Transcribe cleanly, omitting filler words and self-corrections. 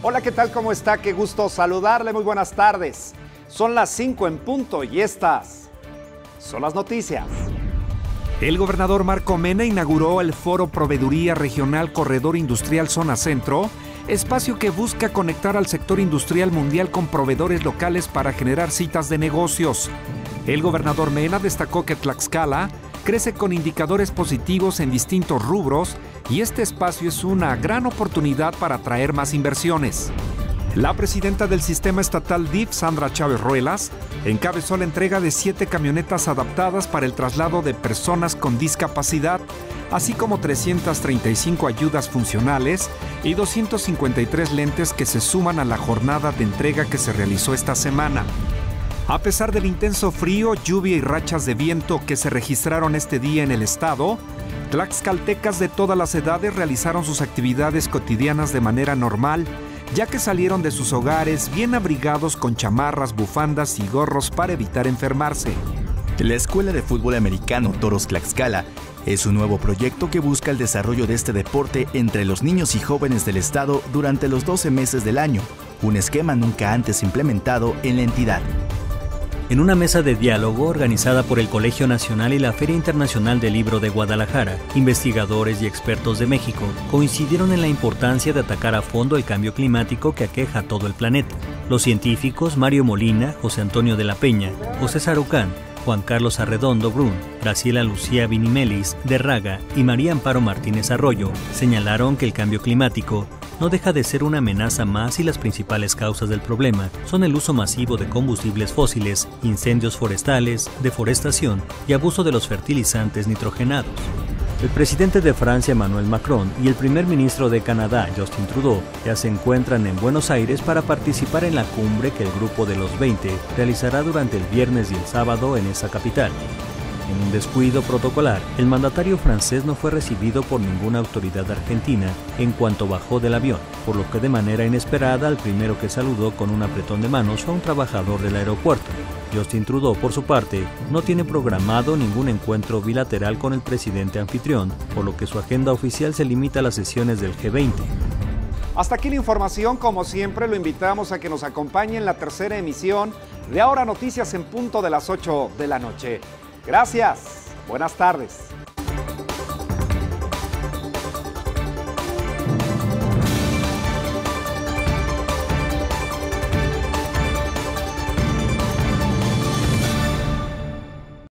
Hola, ¿qué tal? ¿Cómo está? Qué gusto saludarle. Muy buenas tardes. Son las 5 en punto y estas son las noticias. El gobernador Marco Mena inauguró el Foro Proveeduría Regional Corredor Industrial Zona Centro, espacio que busca conectar al sector industrial mundial con proveedores locales para generar citas de negocios. El gobernador Mena destacó que Tlaxcala crece con indicadores positivos en distintos rubros y este espacio es una gran oportunidad para atraer más inversiones. La presidenta del sistema estatal DIF, Sandra Chávez Ruelas, encabezó la entrega de 7 camionetas adaptadas para el traslado de personas con discapacidad, así como 335 ayudas funcionales y 253 lentes que se suman a la jornada de entrega que se realizó esta semana. A pesar del intenso frío, lluvia y rachas de viento que se registraron este día en el estado, tlaxcaltecas de todas las edades realizaron sus actividades cotidianas de manera normal, ya que salieron de sus hogares bien abrigados con chamarras, bufandas y gorros para evitar enfermarse. La Escuela de Fútbol Americano Toros Tlaxcala es un nuevo proyecto que busca el desarrollo de este deporte entre los niños y jóvenes del estado durante los 12 meses del año, un esquema nunca antes implementado en la entidad. En una mesa de diálogo organizada por el Colegio Nacional y la Feria Internacional del Libro de Guadalajara, investigadores y expertos de México coincidieron en la importancia de atacar a fondo el cambio climático que aqueja a todo el planeta. Los científicos Mario Molina, José Antonio de la Peña, José Sarucán, Juan Carlos Arredondo Brun, Graciela Lucía Vinimelis de Raga y María Amparo Martínez Arroyo señalaron que el cambio climático no deja de ser una amenaza más y las principales causas del problema son el uso masivo de combustibles fósiles, incendios forestales, deforestación y abuso de los fertilizantes nitrogenados. El presidente de Francia, Emmanuel Macron, y el primer ministro de Canadá, Justin Trudeau, ya se encuentran en Buenos Aires para participar en la cumbre que el Grupo de los 20 realizará durante el viernes y el sábado en esa capital. En un descuido protocolar, el mandatario francés no fue recibido por ninguna autoridad argentina en cuanto bajó del avión, por lo que de manera inesperada al primero que saludó con un apretón de manos fue a un trabajador del aeropuerto. Justin Trudeau, por su parte, no tiene programado ningún encuentro bilateral con el presidente anfitrión, por lo que su agenda oficial se limita a las sesiones del G20. Hasta aquí la información. Como siempre, lo invitamos a que nos acompañe en la tercera emisión de Ahora Noticias en punto de las 8 de la noche. Gracias. Buenas tardes.